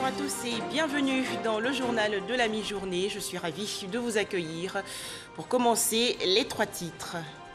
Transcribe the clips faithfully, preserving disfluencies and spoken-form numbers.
à tous et bienvenue dans le journal de la mi-journée. Je suis ravie de vous accueillir. Pour commencer, les trois titres.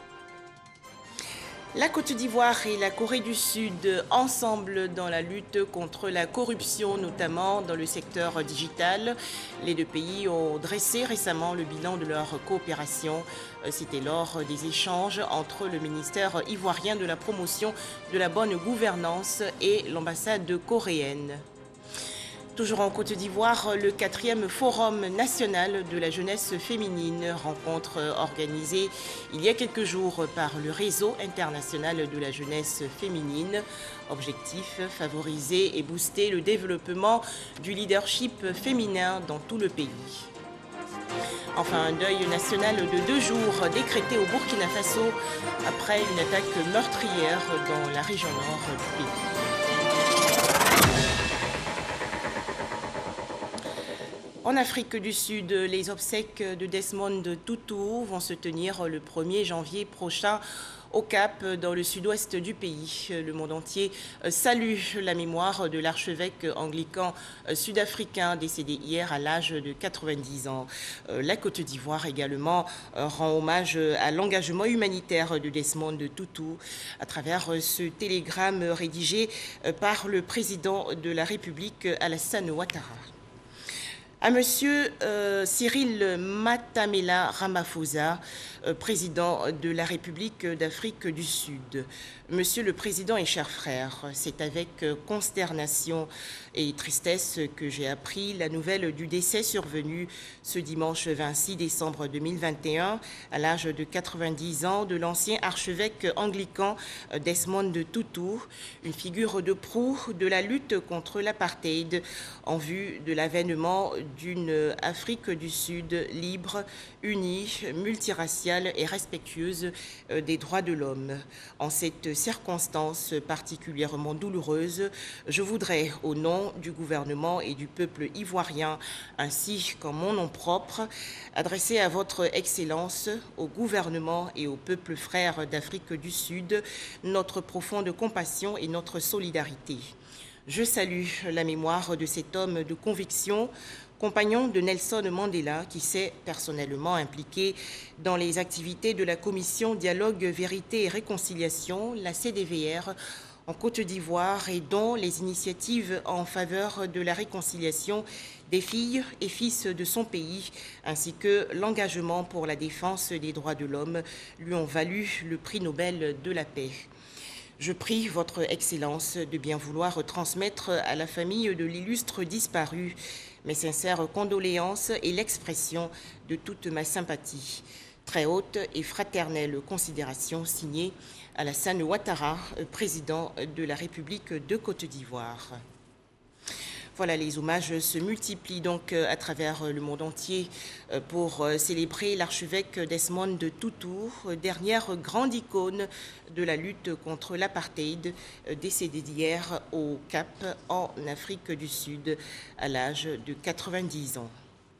La Côte d'Ivoire et la Corée du Sud ensemble dans la lutte contre la corruption, notamment dans le secteur digital. Les deux pays ont dressé récemment le bilan de leur coopération. C'était lors des échanges entre le ministère ivoirien de la promotion de la bonne gouvernance et l'ambassade coréenne. Toujours en Côte d'Ivoire, le quatrième Forum national de la jeunesse féminine, rencontre organisée il y a quelques jours par le Réseau international de la jeunesse féminine. Objectif, favoriser et booster le développement du leadership féminin dans tout le pays. Enfin, un deuil national de deux jours décrété au Burkina Faso après une attaque meurtrière dans la région nord du pays. En Afrique du Sud, les obsèques de Desmond Tutu vont se tenir le premier janvier prochain au Cap, dans le sud-ouest du pays. Le monde entier salue la mémoire de l'archevêque anglican sud-africain décédé hier à l'âge de quatre-vingt-dix ans. La Côte d'Ivoire également rend hommage à l'engagement humanitaire de Desmond Tutu à travers ce télégramme rédigé par le président de la République, Alassane Ouattara. À Monsieur euh, Cyril Matamela Ramaphosa, euh, président de la République d'Afrique du Sud. Monsieur le Président et chers frères, c'est avec consternation et tristesse que j'ai appris la nouvelle du décès survenu ce dimanche vingt-six décembre deux mille vingt et un, à l'âge de quatre-vingt-dix ans, de l'ancien archevêque anglican Desmond Tutu, une figure de proue de la lutte contre l'apartheid en vue de l'avènement d'une Afrique du Sud libre, unie, multiraciale et respectueuse des droits de l'homme. En cette circonstance particulièrement douloureuse, je voudrais, au nom du gouvernement et du peuple ivoirien, ainsi qu'en mon nom propre, adresser à votre Excellence, au gouvernement et au peuple frère d'Afrique du Sud, notre profonde compassion et notre solidarité. Je salue la mémoire de cet homme de conviction, compagnon de Nelson Mandela, qui s'est personnellement impliqué dans les activités de la Commission Dialogue, Vérité et Réconciliation, la C D V R, en Côte d'Ivoire, et dont les initiatives en faveur de la réconciliation des filles et fils de son pays, ainsi que l'engagement pour la défense des droits de l'homme, lui ont valu le prix Nobel de la paix. Je prie votre Excellence de bien vouloir transmettre à la famille de l'illustre disparu mes sincères condoléances et l'expression de toute ma sympathie. Très haute et fraternelle considération signée Alassane Ouattara, président de la République de Côte d'Ivoire. Voilà, les hommages se multiplient donc à travers le monde entier pour célébrer l'archevêque Desmond Tutu, dernière grande icône de la lutte contre l'apartheid, décédé hier au Cap, en Afrique du Sud, à l'âge de quatre-vingt-dix ans.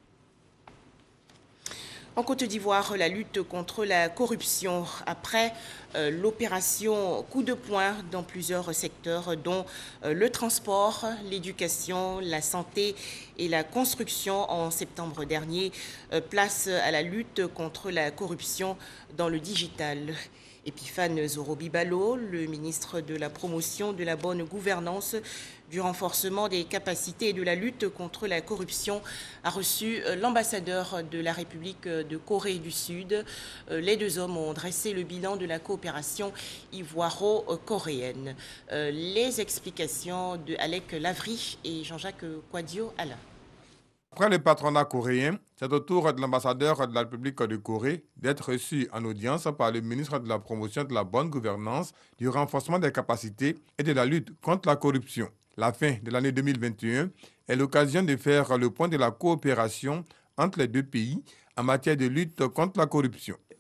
En Côte d'Ivoire, la lutte contre la corruption après euh, l'opération coup de poing dans plusieurs secteurs, dont euh, le transport, l'éducation, la santé et la construction en septembre dernier, euh, place à la lutte contre la corruption dans le digital. Epiphane Zoro-Bibalo, le ministre de la promotion de la bonne gouvernance, du renforcement des capacités et de la lutte contre la corruption, a reçu l'ambassadeur de la République de Corée du Sud. Les deux hommes ont dressé le bilan de la coopération ivoiro-coréenne. Les explications de Alec Lavry et Jean-Jacques Kouadio-Alain. Après le patronat coréen, c'est au tour de l'ambassadeur de la République de Corée d'être reçu en audience par le ministre de la promotion de la bonne gouvernance, du renforcement des capacités et de la lutte contre la corruption. La fin de l'année deux mille vingt et un est l'occasion de faire le point de la coopération entre les deux pays en matière de lutte contre la corruption.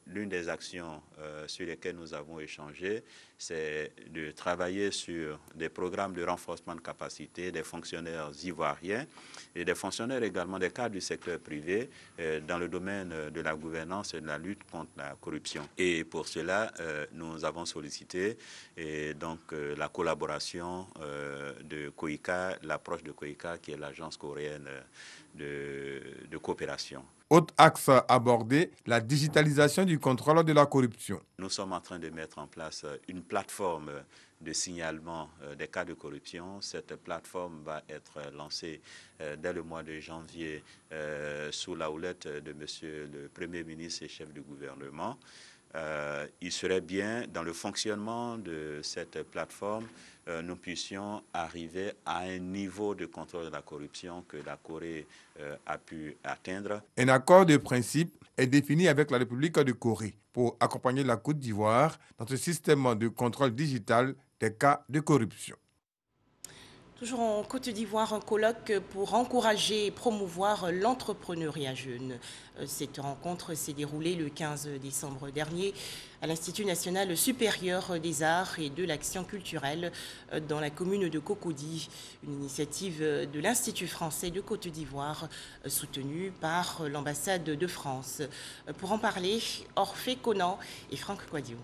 l'une des actions euh, sur lesquelles nous avons échangé, c'est de travailler sur des programmes de renforcement de capacité des fonctionnaires ivoiriens et des fonctionnaires également des cadres du secteur privé euh, dans le domaine de la gouvernance et de la lutte contre la corruption. Et pour cela, euh, nous avons sollicité et donc, euh, la collaboration euh, de COICA, l'approche de COICA qui est l'agence coréenne de, de coopération. Autre axe abordé, la digitalisation du contrôle de la corruption. Nous sommes en train de mettre en place une plateforme de signalement des cas de corruption. Cette plateforme va être lancée dès le mois de janvier sous la houlette de Monsieur le Premier ministre et chef du gouvernement. Euh, il serait bien, dans le fonctionnement de cette plateforme, euh, nous puissions arriver à un niveau de contrôle de la corruption que la Corée euh, a pu atteindre. Un accord de principe est défini avec la République de Corée pour accompagner la Côte d'Ivoire dans ce système de contrôle digital des cas de corruption. Toujours en Côte d'Ivoire, un colloque pour encourager et promouvoir l'entrepreneuriat jeune. Cette rencontre s'est déroulée le quinze décembre dernier à l'Institut national supérieur des arts et de l'action culturelle dans la commune de Cocody, une initiative de l'Institut français de Côte d'Ivoire soutenue par l'ambassade de France. Pour en parler, Orphée Conan et Franck Quadio.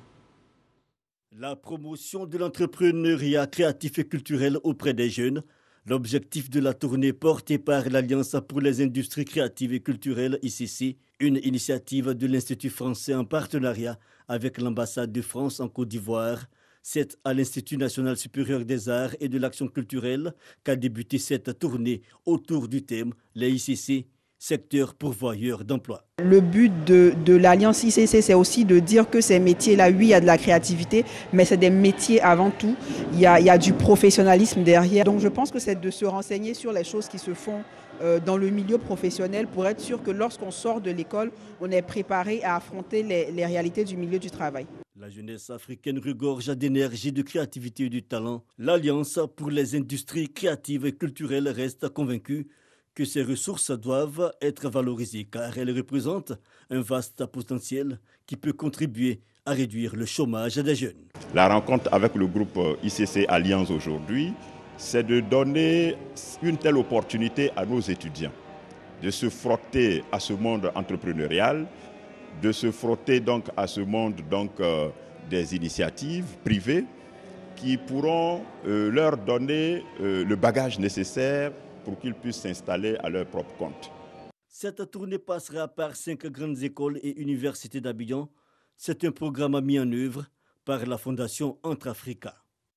La promotion de l'entrepreneuriat créatif et culturel auprès des jeunes, l'objectif de la tournée portée par l'Alliance pour les industries créatives et culturelles I C C, une initiative de l'Institut français en partenariat avec l'ambassade de France en Côte d'Ivoire. C'est à l'Institut national supérieur des arts et de l'action culturelle qu'a débuté cette tournée autour du thème « Les I C C ». Secteur pourvoyeur d'emploi. Le but de, de l'Alliance I C C, c'est aussi de dire que ces métiers-là, oui, il y a de la créativité, mais c'est des métiers avant tout. Il y a, il y a du professionnalisme derrière. Donc je pense que c'est de se renseigner sur les choses qui se font euh, dans le milieu professionnel pour être sûr que lorsqu'on sort de l'école, on est préparé à affronter les, les réalités du milieu du travail. La jeunesse africaine regorge d'énergie, de créativité et de talent. L'Alliance pour les industries créatives et culturelles reste convaincue que ces ressources doivent être valorisées car elles représentent un vaste potentiel qui peut contribuer à réduire le chômage des jeunes. La rencontre avec le groupe I C C Alliance aujourd'hui, c'est de donner une telle opportunité à nos étudiants de se frotter à ce monde entrepreneurial, de se frotter donc à ce monde donc, euh, des initiatives privées qui pourront euh, leur donner euh, le bagage nécessaire pour qu'ils puissent s'installer à leur propre compte. Cette tournée passera par cinq grandes écoles et universités d'Abidjan. C'est un programme mis en œuvre par la Fondation Entre-Africa.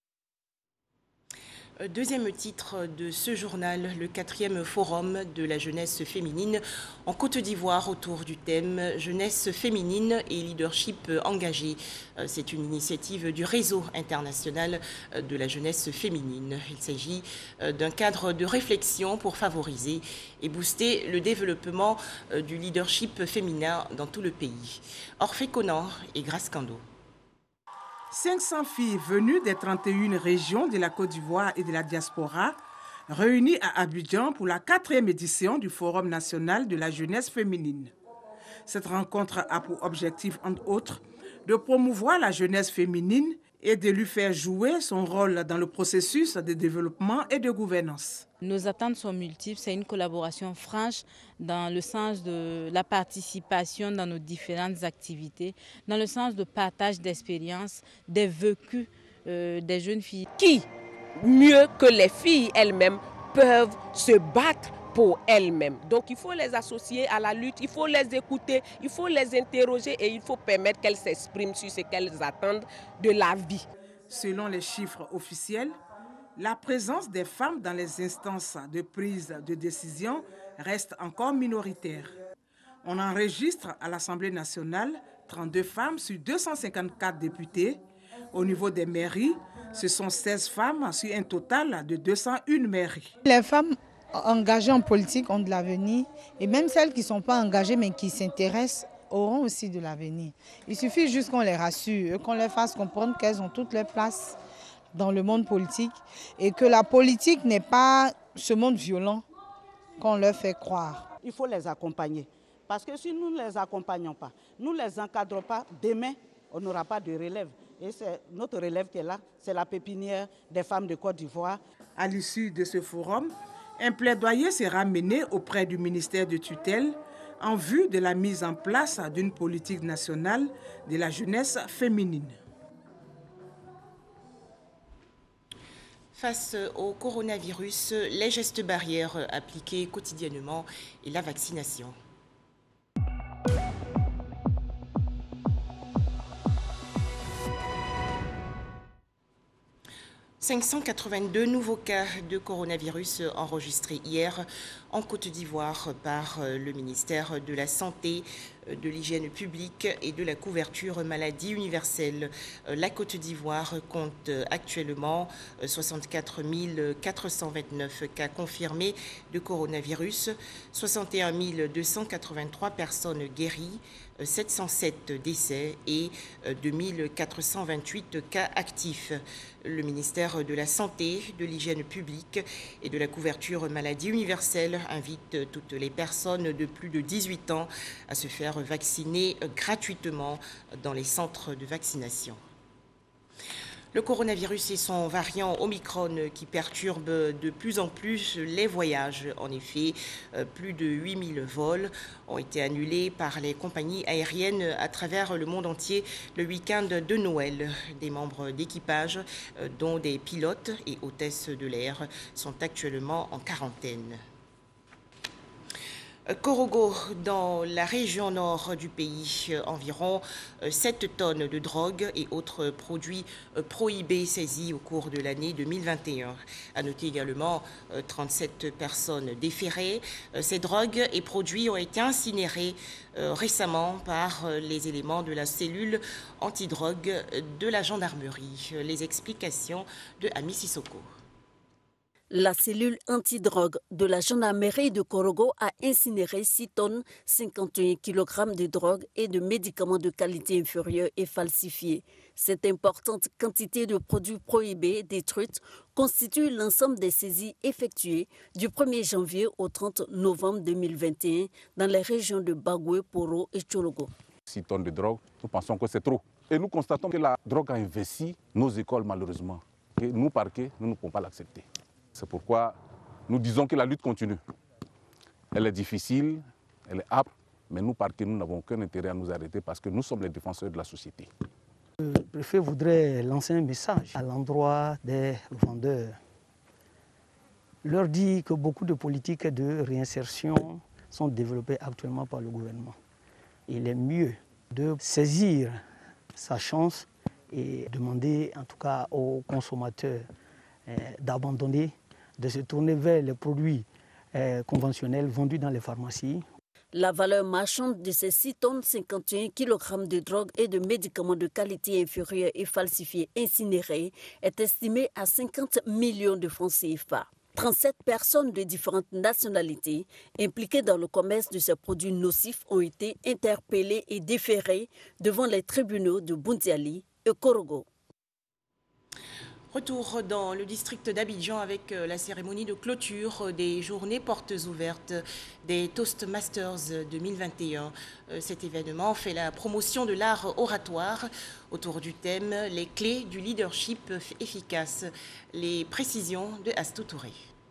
Deuxième titre de ce journal, le quatrième forum de la jeunesse féminine en Côte d'Ivoire autour du thème jeunesse féminine et leadership engagé. C'est une initiative du réseau international de la jeunesse féminine. Il s'agit d'un cadre de réflexion pour favoriser et booster le développement du leadership féminin dans tout le pays. Orphée Conan et Grace Kando. cinq cents filles venues des trente et une régions de la Côte d'Ivoire et de la diaspora, réunies à Abidjan pour la quatrième édition du Forum national de la jeunesse féminine. Cette rencontre a pour objectif, entre autres, de promouvoir la jeunesse féminine et de lui faire jouer son rôle dans le processus de développement et de gouvernance. Nos attentes sont multiples, c'est une collaboration franche dans le sens de la participation dans nos différentes activités, dans le sens de partage d'expériences, des vécus euh, des jeunes filles. Qui, mieux que les filles elles-mêmes, peuvent se battre pour elles-mêmes. Donc il faut les associer à la lutte, il faut les écouter, il faut les interroger et il faut permettre qu'elles s'expriment sur ce qu'elles attendent de la vie. Selon les chiffres officiels, la présence des femmes dans les instances de prise de décision reste encore minoritaire. On enregistre à l'Assemblée nationale trente-deux femmes sur deux cent cinquante-quatre députés. Au niveau des mairies, ce sont seize femmes sur un total de deux cent un mairies. Les femmes engagées en politique ont de l'avenir et même celles qui ne sont pas engagées mais qui s'intéressent auront aussi de l'avenir. Il suffit juste qu'on les rassure, qu'on les fasse comprendre qu'elles ont toutes les places dans le monde politique et que la politique n'est pas ce monde violent qu'on leur fait croire. Il faut les accompagner parce que si nous ne les accompagnons pas, nous ne les encadrons pas, demain, on n'aura pas de relève. Et c'est notre relève qui est là, c'est la pépinière des femmes de Côte d'Ivoire. À l'issue de ce forum, un plaidoyer sera mené auprès du ministère de tutelle en vue de la mise en place d'une politique nationale de la jeunesse féminine. Face au coronavirus, les gestes barrières appliqués quotidiennement et la vaccination. cinq cent quatre-vingt-deux nouveaux cas de coronavirus enregistrés hier en Côte d'Ivoire par le ministère de la Santé, de l'Hygiène publique et de la couverture maladie universelle. La Côte d'Ivoire compte actuellement soixante-quatre mille quatre cent vingt-neuf cas confirmés de coronavirus, soixante et un mille deux cent quatre-vingt-trois personnes guéries, sept cent sept décès et deux mille quatre cent vingt-huit cas actifs. Le ministère de la Santé, de l'Hygiène publique et de la couverture maladie universelle invite toutes les personnes de plus de dix-huit ans à se faire vacciner gratuitement dans les centres de vaccination. Le coronavirus et son variant Omicron qui perturbe de plus en plus les voyages. En effet, plus de huit mille vols ont été annulés par les compagnies aériennes à travers le monde entier le week-end de Noël. Des membres d'équipage, dont des pilotes et hôtesses de l'air, sont actuellement en quarantaine. Korogo, dans la région nord du pays, environ sept tonnes de drogue et autres produits prohibés saisis au cours de l'année deux mille vingt et un. À noter également trente-sept personnes déférées. Ces drogues et produits ont été incinérés récemment par les éléments de la cellule antidrogue de la gendarmerie. Les explications de Ami Sissoko. La cellule antidrogue de la gendarmerie de Korogo a incinéré six tonnes, cinquante et un kilogrammes de drogue et de médicaments de qualité inférieure et falsifiés. Cette importante quantité de produits prohibés détruite constitue l'ensemble des saisies effectuées du premier janvier au trente novembre deux mille vingt et un dans les régions de Bagoué, Poro et Tchologo. six tonnes de drogue, nous pensons que c'est trop. Et nous constatons que la drogue a investi nos écoles malheureusement. Et nous, parquets, nous ne pouvons pas l'accepter. C'est pourquoi nous disons que la lutte continue. Elle est difficile, elle est âpre, mais nous, parquets, nous n'avons aucun intérêt à nous arrêter parce que nous sommes les défenseurs de la société. Le préfet voudrait lancer un message à l'endroit des vendeurs. Leur dit que beaucoup de politiques de réinsertion sont développées actuellement par le gouvernement. Il est mieux de saisir sa chance et demander en tout cas aux consommateurs eh, d'abandonner, de se tourner vers les produits eh, conventionnels vendus dans les pharmacies. La valeur marchande de ces six tonnes cinquante et un kilogrammes de drogue et de médicaments de qualité inférieure et falsifiés incinérés est estimée à cinquante millions de francs C F A. trente-sept personnes de différentes nationalités impliquées dans le commerce de ces produits nocifs ont été interpellées et déférées devant les tribunaux de Boundiali et Korogo. Retour dans le district d'Abidjan avec la cérémonie de clôture des journées portes ouvertes des Toastmasters deux mille vingt et un. Cet événement fait la promotion de l'art oratoire autour du thème « Les clés du leadership efficace ». Les précisions de Astou Touré.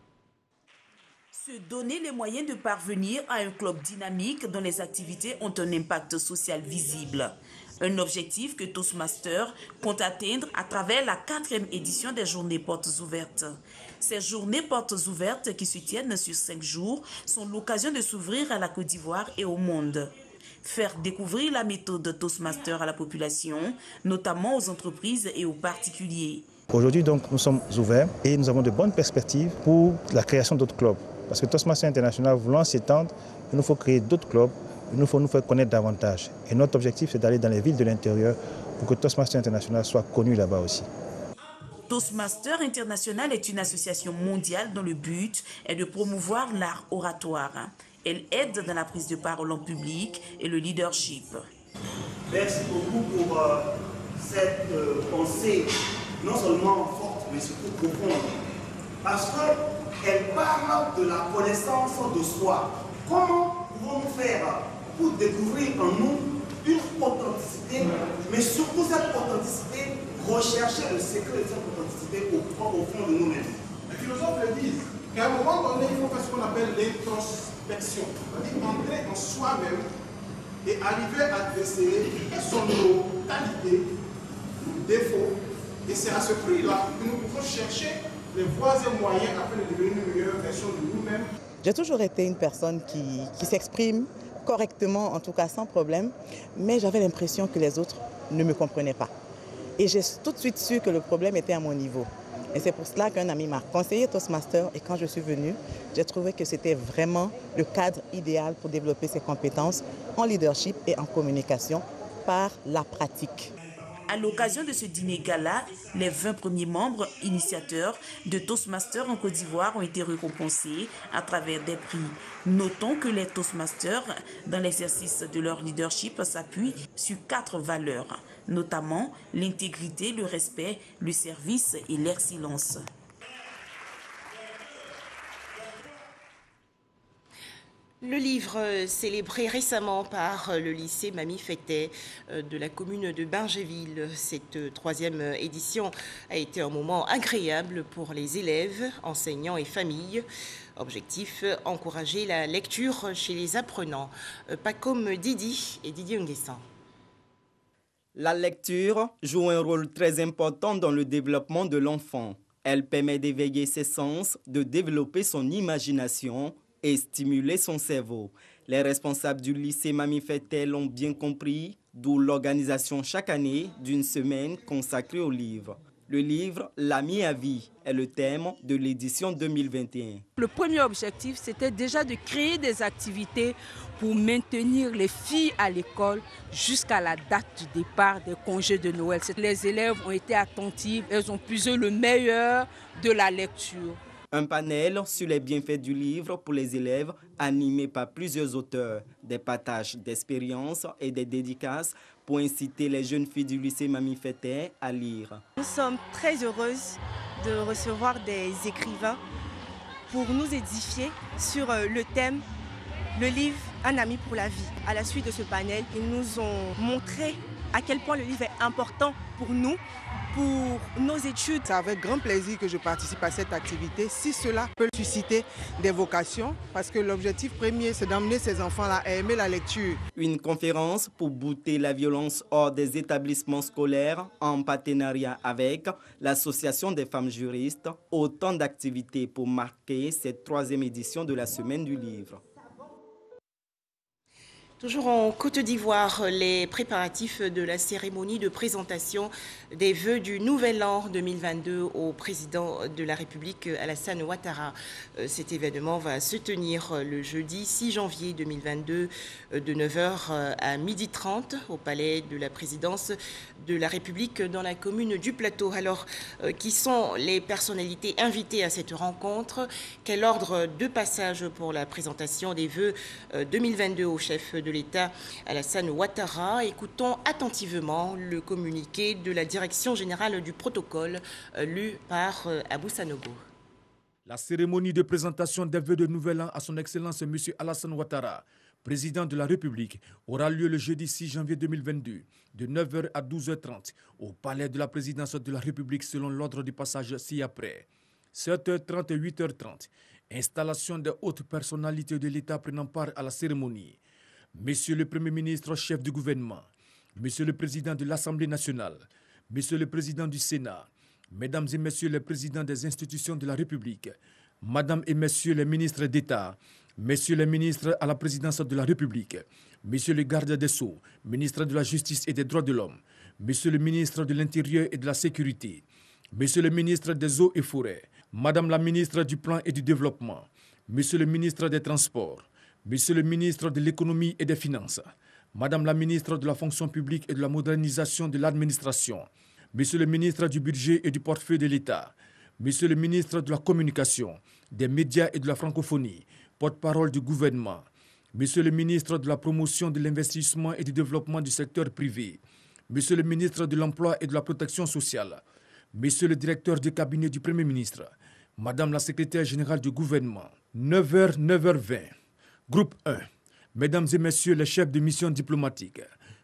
Se donner les moyens de parvenir à un club dynamique dont les activités ont un impact social visible. Un objectif que Toastmasters compte atteindre à travers la quatrième édition des Journées Portes Ouvertes. Ces Journées Portes Ouvertes qui se tiennent sur cinq jours sont l'occasion de s'ouvrir à la Côte d'Ivoire et au monde. Faire découvrir la méthode Toastmasters à la population, notamment aux entreprises et aux particuliers. Aujourd'hui, donc, nous sommes ouverts et nous avons de bonnes perspectives pour la création d'autres clubs. Parce que Toastmasters International voulant s'étendre, il nous faut créer d'autres clubs. Il nous faut nous faire connaître davantage. Et notre objectif, c'est d'aller dans les villes de l'intérieur pour que Toastmasters International soit connu là-bas aussi. Toastmasters International est une association mondiale dont le but est de promouvoir l'art oratoire. Elle aide dans la prise de parole en public et le leadership. Merci beaucoup pour euh, cette euh, pensée non seulement forte, mais surtout profonde. Parce qu'elle parle de la connaissance de soi. Comment pouvons-nous faire pour découvrir en nous une authenticité, mais surtout cette authenticité, rechercher le secret de cette authenticité au, au fond de nous-mêmes. Les philosophes le disent qu'à un moment donné, il faut faire ce qu'on appelle l'introspection, c'est-à-dire entrer en soi-même et arriver à déceler quelles sont nos qualités, nos défauts. Et c'est à ce prix-là que nous pouvons chercher les voies et moyens afin de devenir une meilleure version de nous-mêmes. J'ai toujours été une personne qui, qui s'exprime correctement, en tout cas sans problème, mais j'avais l'impression que les autres ne me comprenaient pas. Et j'ai tout de suite su que le problème était à mon niveau. Et c'est pour cela qu'un ami m'a conseillé Toastmaster et quand je suis venue, j'ai trouvé que c'était vraiment le cadre idéal pour développer ses compétences en leadership et en communication par la pratique. À l'occasion de ce dîner gala, les vingt premiers membres initiateurs de Toastmasters en Côte d'Ivoire ont été récompensés à travers des prix. Notons que les Toastmasters, dans l'exercice de leur leadership, s'appuient sur quatre valeurs, notamment l'intégrité, le respect, le service et l'excellence. Le livre célébré récemment par le lycée Mamie Fetteh de la commune de Bingéville. Cette troisième édition a été un moment agréable pour les élèves, enseignants et familles. Objectif, encourager la lecture chez les apprenants. Pas comme Didi et Didier Nguessan. La lecture joue un rôle très important dans le développement de l'enfant. Elle permet d'éveiller ses sens, de développer son imagination et stimuler son cerveau. Les responsables du lycée Mamie Fetteh l'ont bien compris, d'où l'organisation chaque année d'une semaine consacrée au livre. Le livre « L'ami à vie » est le thème de l'édition deux mille vingt et un. Le premier objectif, c'était déjà de créer des activités pour maintenir les filles à l'école jusqu'à la date du départ des congés de Noël. Les élèves ont été attentifs, elles ont puisé le meilleur de la lecture. Un panel sur les bienfaits du livre pour les élèves, animé par plusieurs auteurs, des partages d'expériences et des dédicaces pour inciter les jeunes filles du lycée Mamie Fetteh à lire. Nous sommes très heureuses de recevoir des écrivains pour nous édifier sur le thème « Le livre, un ami pour la vie ». À la suite de ce panel, ils nous ont montré à quel point le livre est important pour nous, pour nos études. C'est avec grand plaisir que je participe à cette activité, si cela peut susciter des vocations, parce que l'objectif premier, c'est d'amener ces enfants-là à aimer la lecture. Une conférence pour bouter la violence hors des établissements scolaires en partenariat avec l'Association des femmes juristes. Autant d'activités pour marquer cette troisième édition de la Semaine du livre. Toujours en Côte d'Ivoire, les préparatifs de la cérémonie de présentation des vœux du Nouvel An deux mille vingt-deux au président de la République Alassane Ouattara. Cet événement va se tenir le jeudi six janvier deux mille vingt-deux de neuf heures à midi trente au palais de la présidence de la République dans la commune du Plateau. Alors, qui sont les personnalités invitées à cette rencontre? Quel ordre de passage pour la présentation des vœux deux mille vingt-deux au chef de l'État Alassane Ouattara? Écoutons attentivement le communiqué de la Direction générale du protocole lu par Abou Sanogo. La cérémonie de présentation des vœux de Nouvel An à son Excellence M. Alassane Ouattara, président de la République, aura lieu le jeudi six janvier deux mille vingt-deux de neuf heures à douze heures trente au palais de la présidence de la République selon l'ordre du passage ci-après. sept heures trente et huit heures trente, installation des hautes personnalités de l'État prenant part à la cérémonie. Monsieur le Premier ministre, chef du gouvernement, Monsieur le Président de l'Assemblée nationale, Monsieur le Président du Sénat, Mesdames et Messieurs les présidents des institutions de la République, Madame et Messieurs les ministres d'État, Messieurs les ministres à la présidence de la République, Monsieur le garde des Sceaux, ministre de la Justice et des Droits de l'Homme, Monsieur le ministre de l'Intérieur et de la Sécurité, Monsieur le ministre des Eaux et Forêts, Madame la ministre du Plan et du Développement, Monsieur le ministre des Transports, Monsieur le ministre de l'Économie et des Finances, Madame la ministre de la Fonction publique et de la modernisation de l'administration, Monsieur le ministre du Budget et du Portefeuille de l'État, Monsieur le ministre de la Communication, des Médias et de la Francophonie, porte-parole du gouvernement, Monsieur le ministre de la Promotion de l'Investissement et du Développement du secteur privé, Monsieur le ministre de l'Emploi et de la Protection sociale, Monsieur le directeur du cabinet du Premier ministre, Madame la secrétaire générale du gouvernement, neuf heures, neuf heures vingt. Groupe un. Mesdames et Messieurs les chefs de mission diplomatique,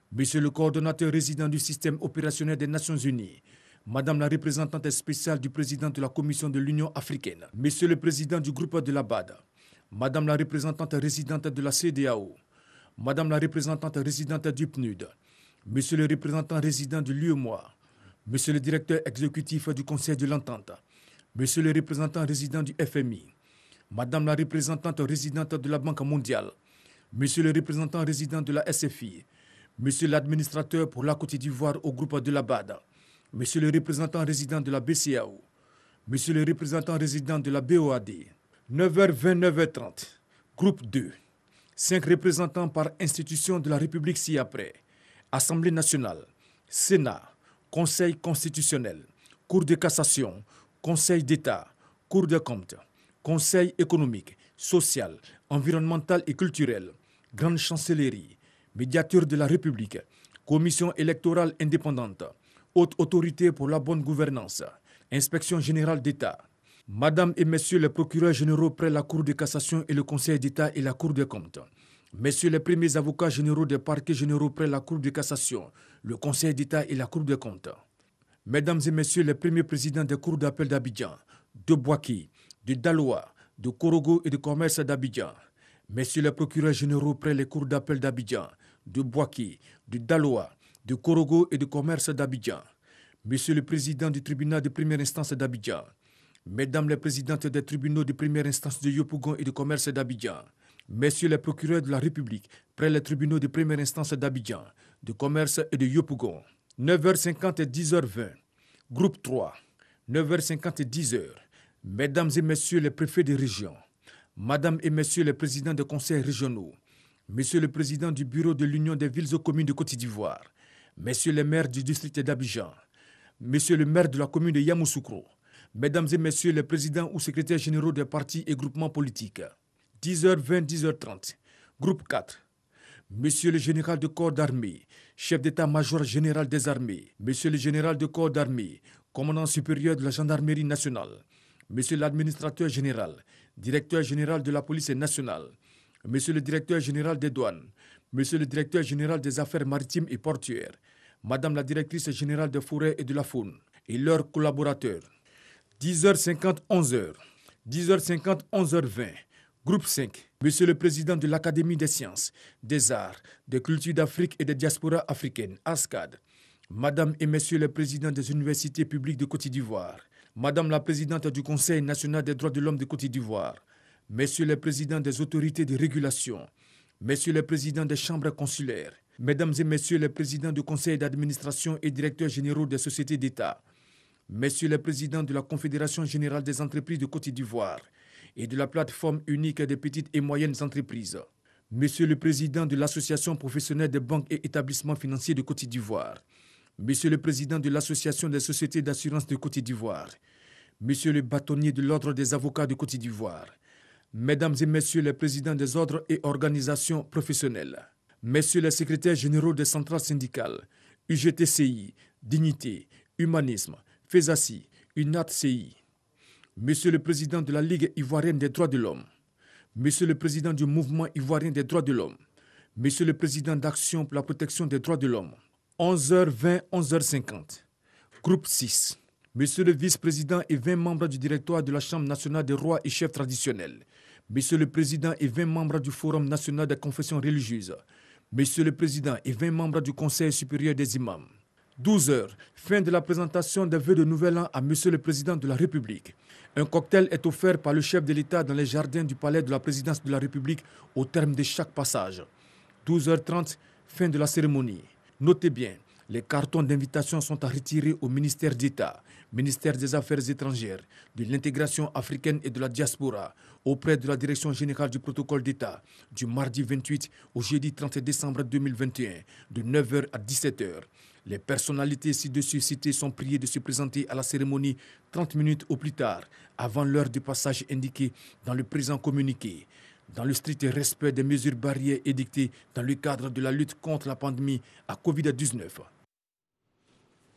Monsieur le coordonnateur résident du système opérationnel des Nations Unies, Madame la représentante spéciale du président de la Commission de l'Union africaine, Monsieur le président du groupe de la B A D, Madame la représentante résidente de la C E D E A O, Madame la représentante résidente du P N U D, Monsieur le représentant résident de l'U E M O A, Monsieur le directeur exécutif du Conseil de l'Entente, Monsieur le représentant résident du F M I, Madame la représentante résidente de la Banque mondiale, Monsieur le représentant résident de la S F I, Monsieur l'administrateur pour la Côte d'Ivoire au groupe de la B A D, Monsieur le représentant résident de la B C A O, Monsieur le représentant résident de la B O A D. neuf heures vingt, neuf heures trente. Groupe deux. Cinq représentants par institution de la République ci-après. Assemblée nationale, Sénat, Conseil constitutionnel, Cour de cassation, Conseil d'État, Cour des comptes, Conseil économique, social, environnemental et culturel, Grande chancellerie, Médiateur de la République, Commission électorale indépendante, Haute autorité pour la bonne gouvernance, Inspection générale d'État. Madame et Messieurs les procureurs généraux près la Cour de cassation et le Conseil d'État et la Cour des comptes. Messieurs les premiers avocats généraux des parquets généraux près la Cour de cassation, le Conseil d'État et la Cour des comptes. Mesdames et Messieurs les premiers présidents des cours d'appel d'Abidjan, de Bouaki, de Daloa, de Korogo et de commerce d'Abidjan. Messieurs les procureurs généraux près les cours d'appel d'Abidjan, de Bouaki, de Daloa, de Korogo et de commerce d'Abidjan. Monsieur le président du tribunal de première instance d'Abidjan. Mesdames les présidentes des tribunaux de première instance de Yopougon et de commerce d'Abidjan. Messieurs les procureurs de la République près les tribunaux de première instance d'Abidjan, de commerce et de Yopougon. neuf heures cinquante et dix heures vingt. Groupe trois. neuf heures cinquante et dix heures. Mesdames et Messieurs les préfets de région. Madame et Messieurs les présidents des conseils régionaux. Monsieur le président du bureau de l'Union des villes et communes de Côte d'Ivoire. Messieurs les maires du district d'Abidjan. Monsieur le maire de la commune de Yamoussoukro. Mesdames et Messieurs les présidents ou secrétaires généraux des partis et groupements politiques. dix heures vingt, dix heures trente. Groupe quatre. Monsieur le général de corps d'armée, chef d'état-major général des armées. Monsieur le général de corps d'armée, commandant supérieur de la gendarmerie nationale. Monsieur l'administrateur général, directeur général de la police nationale. Monsieur le directeur général des douanes. Monsieur le directeur général des affaires maritimes et portuaires. Madame la directrice générale des forêts et de la faune. Et leurs collaborateurs. dix heures cinquante, onze heures. dix heures cinquante, onze heures vingt. Groupe cinq. Monsieur le président de l'Académie des sciences, des arts, des cultures d'Afrique et des diasporas africaines, ASCAD. Madame et Messieurs les présidents des universités publiques de Côte d'Ivoire. Madame la présidente du Conseil national des droits de l'homme de Côte d'Ivoire. Messieurs les présidents des autorités de régulation. Messieurs les présidents des chambres consulaires. Mesdames et Messieurs les présidents du conseil d'administration et directeurs généraux des sociétés d'État. Messieurs les présidents de la Confédération générale des entreprises de Côte d'Ivoire et de la plateforme unique des petites et moyennes entreprises. Monsieur le président de l'Association professionnelle des banques et établissements financiers de Côte d'Ivoire. Monsieur le président de l'Association des sociétés d'assurance de Côte d'Ivoire. Monsieur le bâtonnier de l'Ordre des avocats de Côte d'Ivoire. Mesdames et Messieurs les présidents des ordres et organisations professionnelles. Messieurs les secrétaires généraux des centrales syndicales, U G T C I, Dignité, Humanisme, FESACI, U N A T C I. Monsieur le président de la Ligue ivoirienne des droits de l'homme. Monsieur le président du Mouvement ivoirien des droits de l'homme. Monsieur le président d'Action pour la protection des droits de l'homme. onze heures vingt, onze heures cinquante. Groupe six. Monsieur le vice-président et vingt membres du directoire de la Chambre nationale des rois et chefs traditionnels. Monsieur le président et vingt membres du Forum national des confessions religieuses. Monsieur le président et vingt membres du Conseil supérieur des imams. douze heures. Fin de la présentation des vœux de nouvel an à Monsieur le président de la République. Un cocktail est offert par le chef de l'État dans les jardins du palais de la présidence de la République au terme de chaque passage. douze heures trente. Fin de la cérémonie. Notez bien, les cartons d'invitation sont à retirer au ministère d'État, ministère des Affaires étrangères, de l'intégration africaine et de la diaspora, auprès de la Direction générale du protocole d'État, du mardi vingt-huit au jeudi trente décembre deux mille vingt et un, de neuf heures à dix-sept heures. Les personnalités ci-dessus citées sont priées de se présenter à la cérémonie trente minutes au plus tard, avant l'heure du passage indiquée dans le présent communiqué, dans le strict respect des mesures barrières édictées dans le cadre de la lutte contre la pandémie à covid dix-neuf.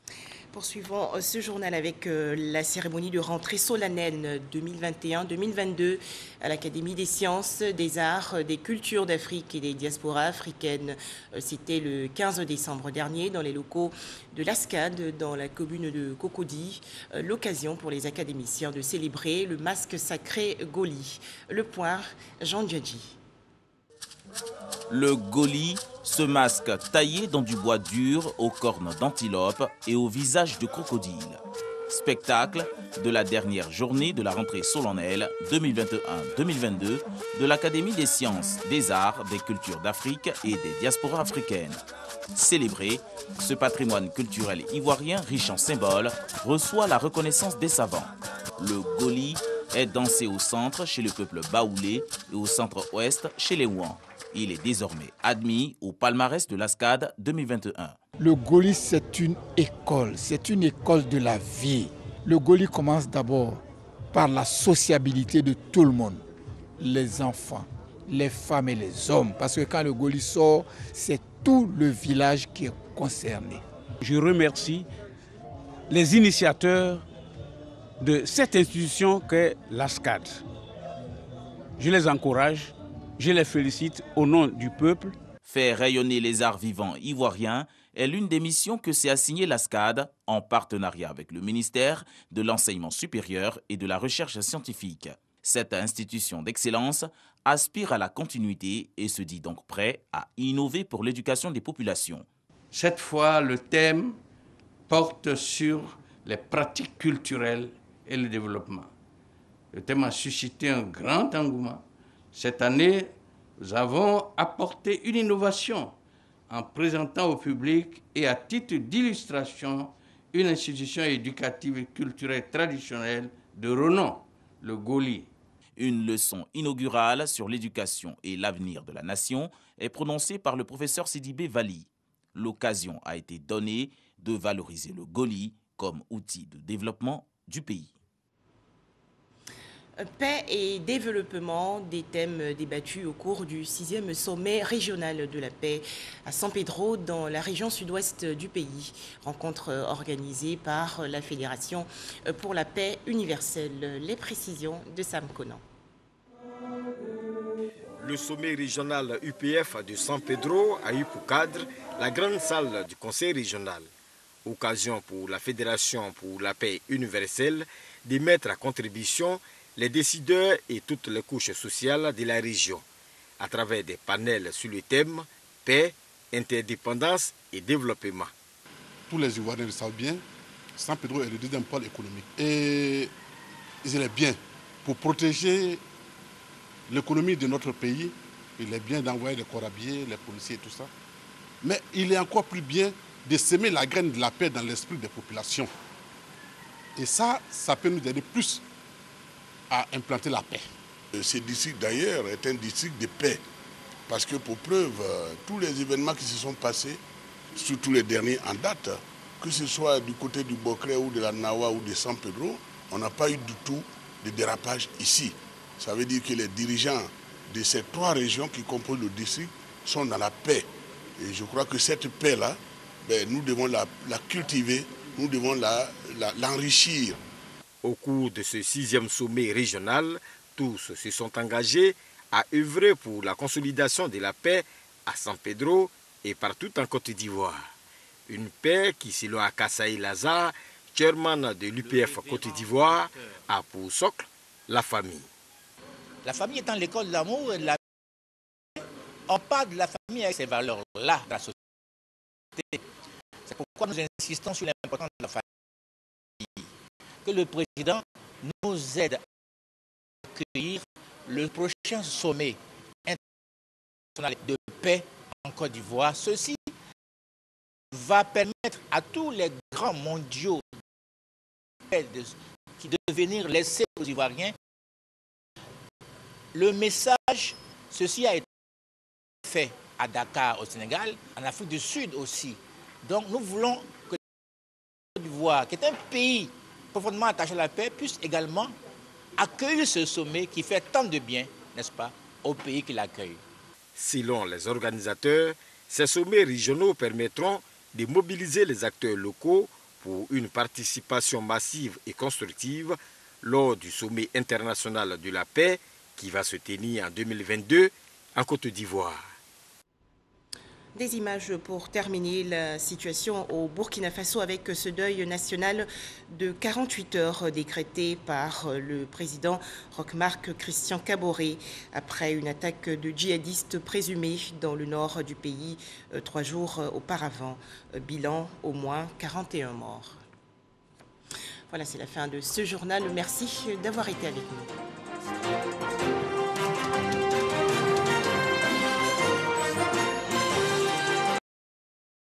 Poursuivons ce journal avec la cérémonie de rentrée solennelle deux mille vingt et un deux mille vingt-deux à l'Académie des sciences, des arts, des cultures d'Afrique et des diasporas africaines. C'était le quinze décembre dernier dans les locaux de l'Ascad, dans la commune de Cocody. L'occasion pour les académiciens de célébrer le masque sacré Goli. Le point, Jean Djadji. Le Goli, ce masque taillé dans du bois dur aux cornes d'antilope et au visage de crocodile. Spectacle de la dernière journée de la rentrée solennelle deux mille vingt et un deux mille vingt-deux de l'Académie des sciences, des arts, des cultures d'Afrique et des diasporas africaines. Célébré, ce patrimoine culturel ivoirien riche en symboles reçoit la reconnaissance des savants. Le Goli est dansé au centre chez le peuple baoulé et au centre-ouest chez les Ouans. Il est désormais admis au palmarès de l'Ascad deux mille vingt et un. Le Goli, c'est une école, c'est une école de la vie. Le Goli commence d'abord par la sociabilité de tout le monde, les enfants, les femmes et les hommes. Parce que quand le Goli sort, c'est tout le village qui est concerné. Je remercie les initiateurs de cette institution qu'est l'Ascad. Je les encourage. Je les félicite au nom du peuple. Faire rayonner les arts vivants ivoiriens est l'une des missions que s'est assignée l'Ascad en partenariat avec le ministère de l'Enseignement supérieur et de la Recherche scientifique. Cette institution d'excellence aspire à la continuité et se dit donc prêt à innover pour l'éducation des populations. Cette fois, le thème porte sur les pratiques culturelles et le développement. Le thème a suscité un grand engouement. Cette année, nous avons apporté une innovation en présentant au public et à titre d'illustration une institution éducative et culturelle traditionnelle de renom, le Goli. Une leçon inaugurale sur l'éducation et l'avenir de la nation est prononcée par le professeur Sidibé Vali. L'occasion a été donnée de valoriser le Goli comme outil de développement du pays. Paix et développement, des thèmes débattus au cours du sixième sommet régional de la paix à San Pedro dans la région sud-ouest du pays. Rencontre organisée par la Fédération pour la paix universelle. Les précisions de Sam Conan. Le sommet régional U P F de San Pedro a eu pour cadre la grande salle du conseil régional. Occasion pour la Fédération pour la paix universelle de mettre à contribution les décideurs et toutes les couches sociales de la région, à travers des panels sur le thème paix, interdépendance et développement. Tous les Ivoiriens le savent bien, San Pedro est le deuxième pôle économique. Et il est bien pour protéger l'économie de notre pays, il est bien d'envoyer les corabiers, les policiers et tout ça. Mais il est encore plus bien de semer la graine de la paix dans l'esprit des populations. Et ça, ça peut nous aider plus à implanter la paix. Ce district d'ailleurs est un district de paix. Parce que pour preuve, tous les événements qui se sont passés, surtout les derniers en date, que ce soit du côté du Bocré ou de la Nawa ou de San Pedro, on n'a pas eu du tout de dérapage ici. Ça veut dire que les dirigeants de ces trois régions qui composent le district sont dans la paix. Et je crois que cette paix-là, ben, nous devons la, la cultiver, nous devons la, la, l'enrichir. Au cours de ce sixième sommet régional, tous se sont engagés à œuvrer pour la consolidation de la paix à San Pedro et partout en Côte d'Ivoire. Une paix qui, selon Akassaï Lazare, chairman de l'U P F Côte d'Ivoire, a pour socle la famille. La famille étant l'école de l'amour et de la paix, on parle de la famille avec ces valeurs-là dans la société. C'est pourquoi nous insistons sur l'importance de la famille. Que le président nous aide à accueillir le prochain sommet international de paix en Côte d'Ivoire. Ceci va permettre à tous les grands mondiaux qui de venir laisser aux Ivoiriens le message. Ceci a été fait à Dakar au Sénégal, en Afrique du Sud aussi. Donc nous voulons que la Côte d'Ivoire, qui est un pays profondément attaché à la paix, puisse également accueillir ce sommet qui fait tant de bien, n'est-ce pas, au pays qui l'accueille. Selon les organisateurs, ces sommets régionaux permettront de mobiliser les acteurs locaux pour une participation massive et constructive lors du sommet international de la paix qui va se tenir en deux mille vingt-deux en Côte d'Ivoire. Des images pour terminer la situation au Burkina Faso avec ce deuil national de quarante-huit heures décrété par le président Roch-Marc Christian Kaboré après une attaque de djihadistes présumés dans le nord du pays trois jours auparavant. Bilan, au moins quarante et un morts. Voilà, c'est la fin de ce journal. Merci d'avoir été avec nous.